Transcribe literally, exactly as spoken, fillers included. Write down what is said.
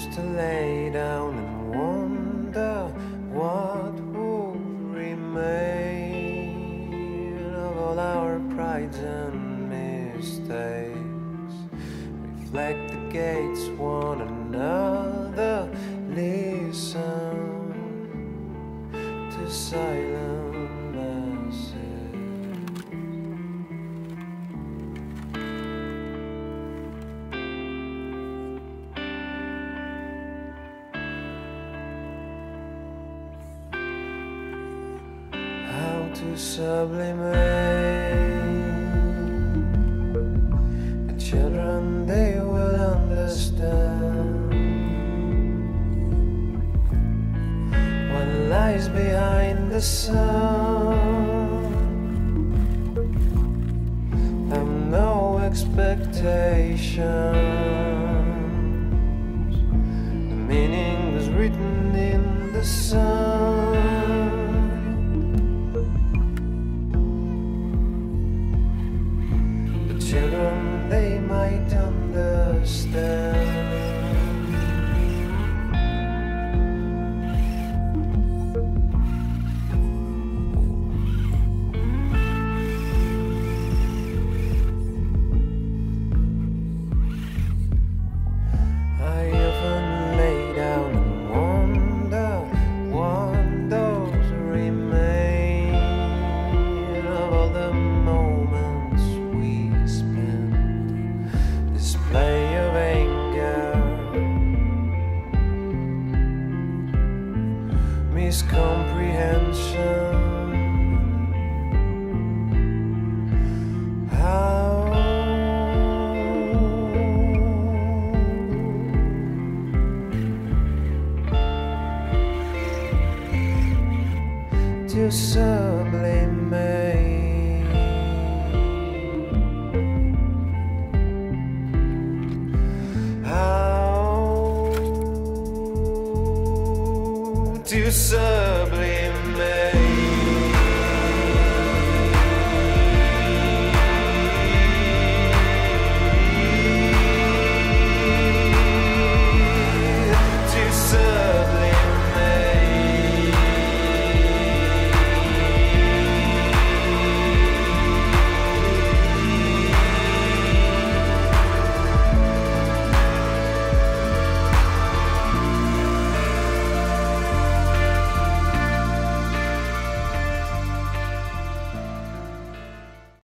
used to lay down and wonder what would remain of all our prides and mistakes. Reflect the gates one another, listen to silent masses. To sublimate the children, they will understand what lies behind the sun. Have no expectations, the meaning was written in the sun. Children, they